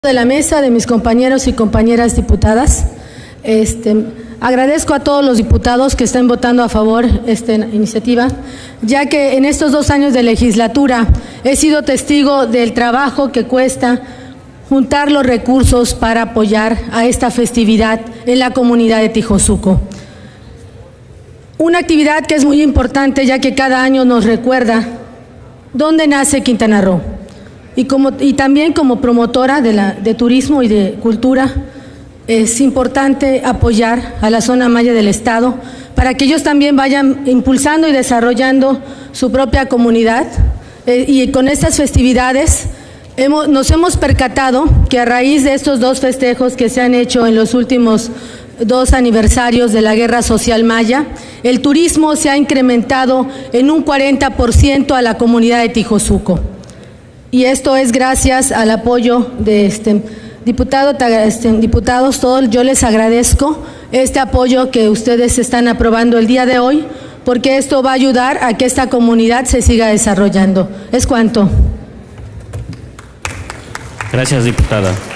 De la mesa, de mis compañeros y compañeras diputadas, agradezco a todos los diputados que están votando a favor esta iniciativa, ya que en estos 2 años de legislatura he sido testigo del trabajo que cuesta juntar los recursos para apoyar a esta festividad en la comunidad de Tijosuco. Una actividad que es muy importante, ya que cada año nos recuerda dónde nace Quintana Roo. Y también como promotora de turismo y de cultura, es importante apoyar a la zona maya del Estado para que ellos también vayan impulsando y desarrollando su propia comunidad. Y con estas festividades nos hemos percatado que a raíz de estos 2 festejos que se han hecho en los últimos 2 aniversarios de la Guerra Social Maya, el turismo se ha incrementado en un 40% a la comunidad de Tijosuco. Y esto es gracias al apoyo de diputados, todos. Yo les agradezco este apoyo que ustedes están aprobando el día de hoy, porque esto va a ayudar a que esta comunidad se siga desarrollando. Es cuanto. Gracias, diputada.